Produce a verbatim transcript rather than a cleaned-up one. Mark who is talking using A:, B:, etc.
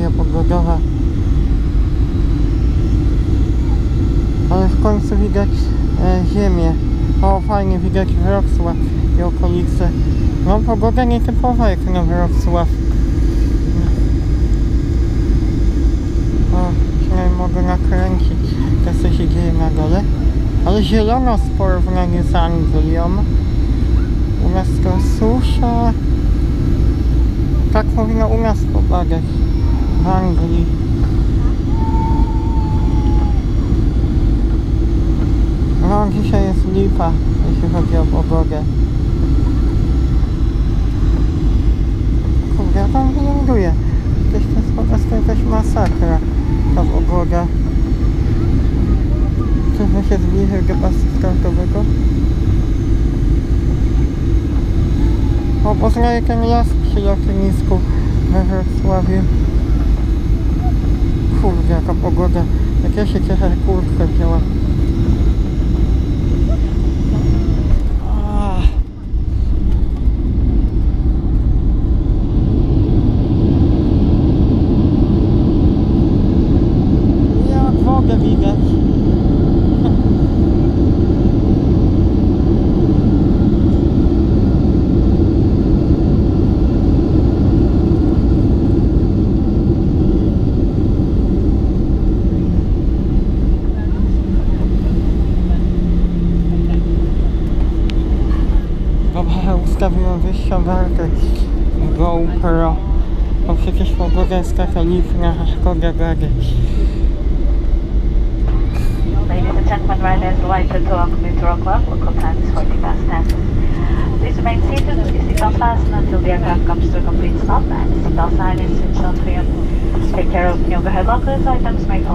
A: sytuacja pogodowa. Ale w końcu widać e, ziemię. O, fajnie widać Wrocław i okolice. No, pogoda nietypowa jak na Wrocław. O, przynajmniej mogę nakręcić to, co się dzieje na dole. Ale zielono w porównaniu z Anglią. U nas to susza. Tak powinno u nas popadać w Anglii. No, dzisiaj jest lipa, jeśli chodzi o pogodę. Kurde, ja tam wyląduję. Przecież to jest po prostu jakaś masakra, ta pogoda. Czyżby się zbliżył do pasu startowego? O, poznaję ten las przy lotnisku we Wrocławiu. Kurde, jaka pogoda. Jak ja się cieszę, że kurtkę wzięłam. Jak wodę widać. Dobra, ustawiłem wyższą wartość GoPro, bo przecież pogoda jest taka lipna, a szkoda gadać.
B: Ladies and gentlemen, right as the lights are to welcome you to Wrocław. Local time is forty past ten. Please remain seated with your seatbelt fastened until the aircraft comes to a complete stop and the seatbelt sign is switched on for you. Take care of the overhead lockers. Items may fall